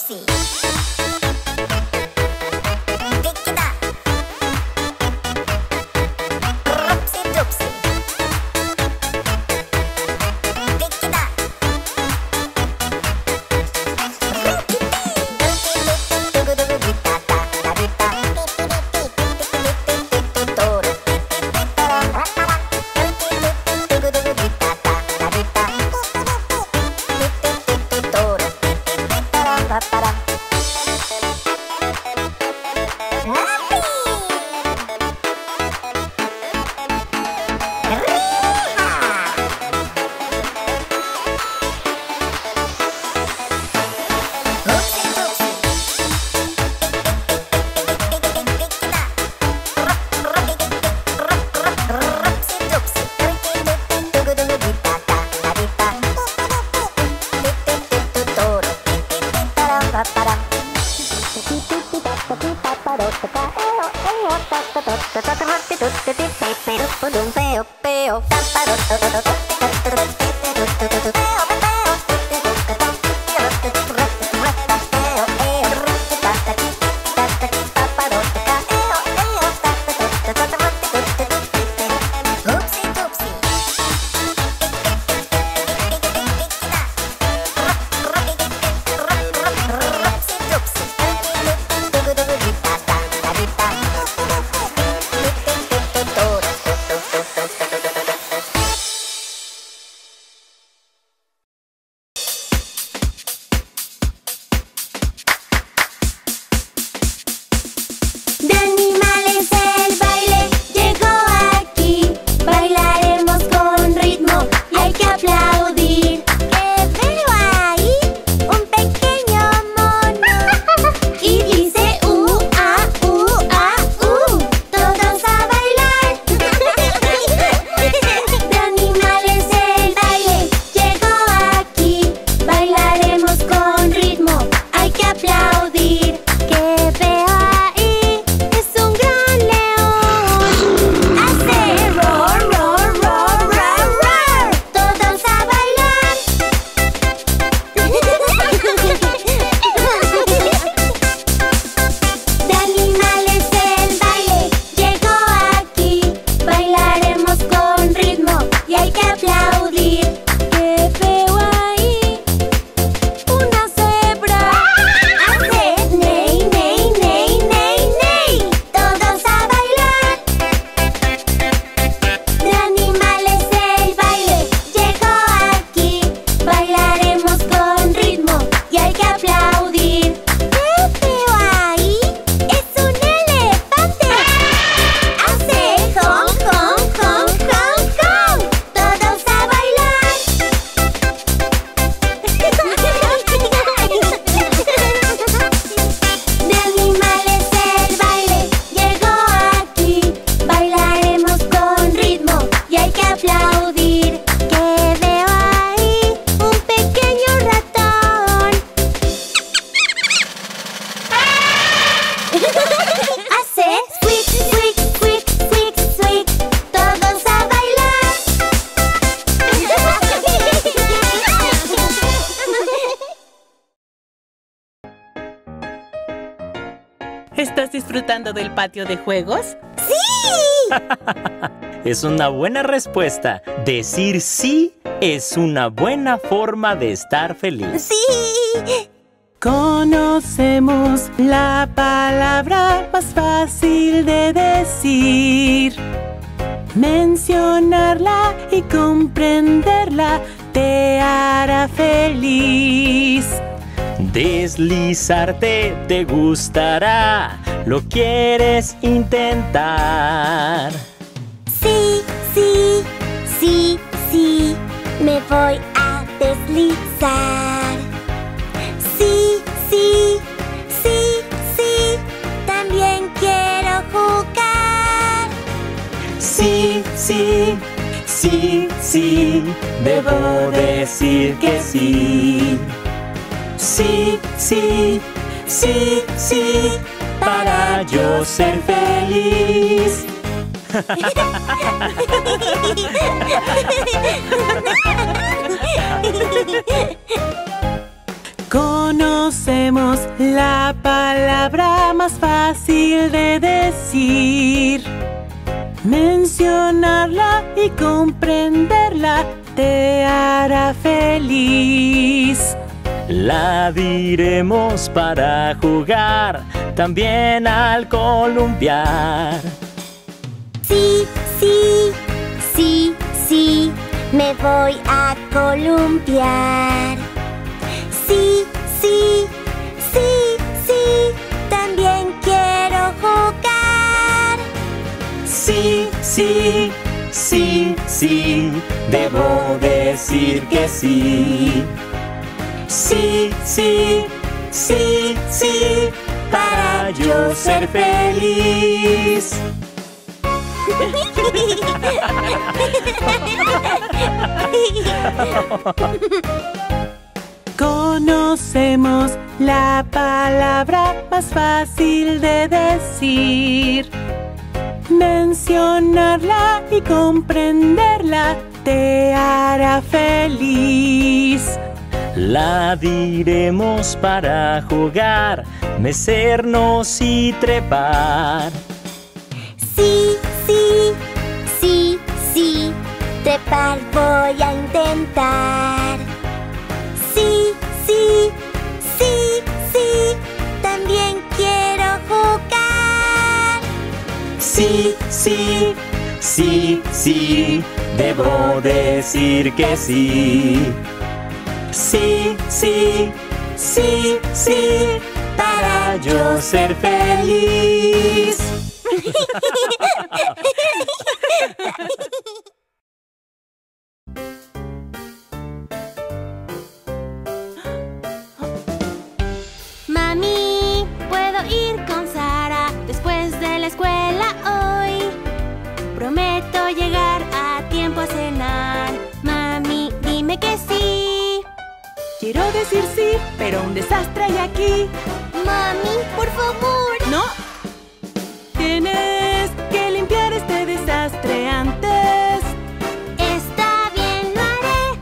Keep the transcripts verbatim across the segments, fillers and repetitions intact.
Dupsy. ¿Estás disfrutando del patio de juegos? ¡Sí! Es una buena respuesta. Decir sí es una buena forma de estar feliz. ¡Sí! Conocemos la palabra más fácil de decir. Mencionarla y comprenderla te hará feliz. Deslizarte te gustará, lo quieres intentar. Sí, sí, sí, sí, me voy a deslizar. Sí, sí, sí, sí, también quiero jugar. Sí, sí, sí, sí, debo decir que sí. Sí, sí, sí, sí, para yo ser feliz. Conozco Conocemos la palabra más fácil de decir. Mencionarla y comprenderla te hará feliz. La diremos para jugar, también al columpiar. Sí, sí, sí, sí, me voy a columpiar. Sí, sí, sí, sí, también quiero jugar. Sí, sí, sí, sí, debo decir que sí. Sí, sí, sí, sí, para yo ser feliz. Conocemos la palabra más fácil de decir. Mencionarla y comprenderla te hará feliz. La diremos para jugar, mecernos y trepar. Sí, sí, sí, sí, trepar voy a intentar. Sí, sí, sí, sí, también quiero jugar. Sí, sí, sí, sí, debo decir que sí. Sí, sí, sí, sí, para yo ser feliz. Mami, ¿puedo ir con Sara después de la escuela hoy? Prometo llegar a tiempo a cenar. Mami, dime que sí. Quiero decir sí, pero un desastre hay aquí. Mami, por favor. ¡No! Tienes que limpiar este desastre antes. Está bien, lo haré.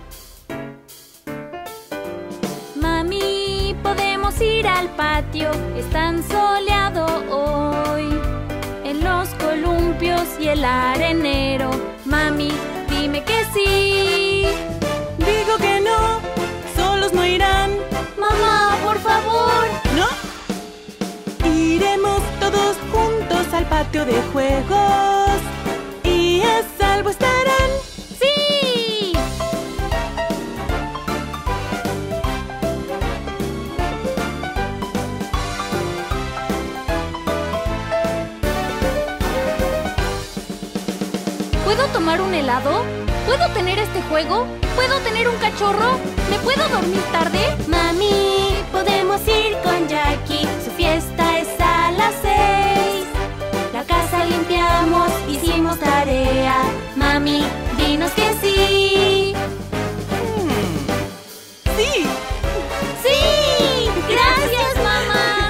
Mami, podemos ir al patio. Es tan soleado hoy. En los columpios y el arenero. Mami, dime que sí. Digo que no, solos no irán. Mamá, por favor. ¿No? Iremos todos juntos al patio de juegos y a salvo estarán. ¡Sí! ¿Puedo tomar un helado? ¿Puedo tener este juego? ¿Puedo tener un cachorro? ¿Me puedo dormir tarde? Mami, podemos ir con Jackie. Su fiesta es a las seis. La casa limpiamos, hicimos tarea. Mami, dinos que sí. ¡Sí! ¡Sí! ¡Gracias, mamá!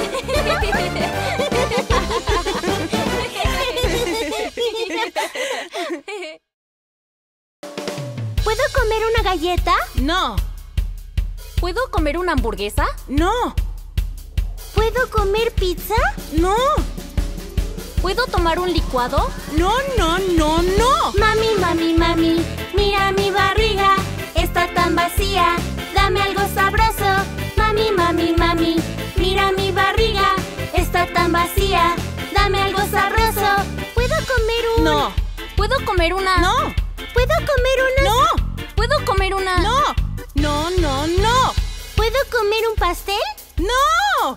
¿Puedo comer una galleta? ¡No! ¿Puedo comer una hamburguesa? ¡No! ¿Puedo comer pizza? ¡No! ¿Puedo tomar un licuado? ¡No, no, no, no! Mami, mami, mami, mira mi barriga, está tan vacía, dame algo sabroso. Mami, mami, mami, mira mi barriga, está tan vacía, dame algo sabroso. ¿Puedo comer un...? ¡No! ¿Puedo comer una...? ¡No! ¿Puedo comer una...? ¡No! ¿Puedo comer una...? ¡No! ¡No, no, no! ¿Puedo comer un pastel? ¡No!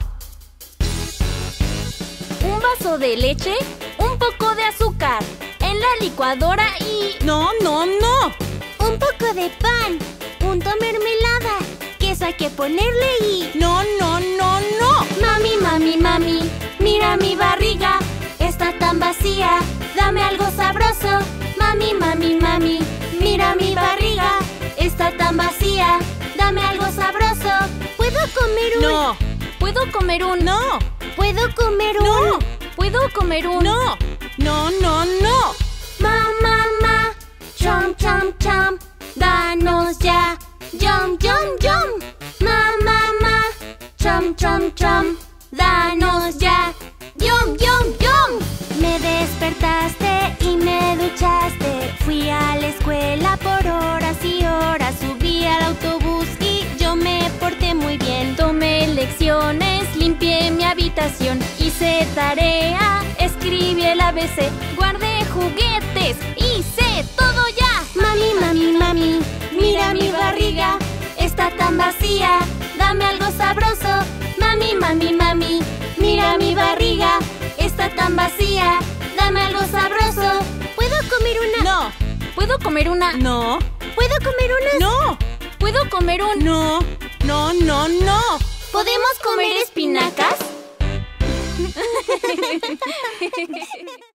Un vaso de leche, un poco de azúcar, en la licuadora y... ¡No, no, no! Un poco de pan, punto mermelada, queso hay que ponerle y... ¡No, no, no, no! Mami, mami, mami, mira mi barriga, está tan vacía, dame algo sabroso. Mami, mami, mami, mira mi barriga, está tan vacía, dame algo sabroso. ¿Puedo comer un...? ¡No! ¿Puedo comer un...? ¡No! ¿Puedo comer un...? ¡No! ¿Puedo comer un...? ¡No! ¡No, no, no! Ma, ma, ma, chom, chom, chom, danos ya, yum, yum, yum. Ma, ma, ma, Trump, danos ya. ¡Yum, yum, yum! Me despertaste y me duchaste. Fui a la escuela por horas y horas. Subí al autobús y yo me porté muy bien. Tomé lecciones, limpié mi habitación. Hice tarea, escribí el A B C. Guardé juguetes, hice todo ya. Mami, mami, mami, mira mi barriga. Está tan vacía, dame algo sabroso. Mami, mami, mami, mira mi barriga. Está tan vacía, dame algo sabroso. ¿Puedo comer una? No. ¿Puedo comer una? No. ¿Puedo comer una? No. ¿Puedo comer un? No. No, no, no. ¿Podemos comer espinacas?